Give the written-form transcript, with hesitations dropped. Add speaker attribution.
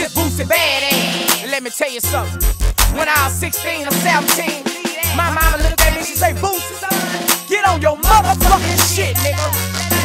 Speaker 1: this Boosie badass. And let me tell you something. When I was 16 or 17, my mama looked at me, she say, Boosie, get on your motherfucking shit, nigga.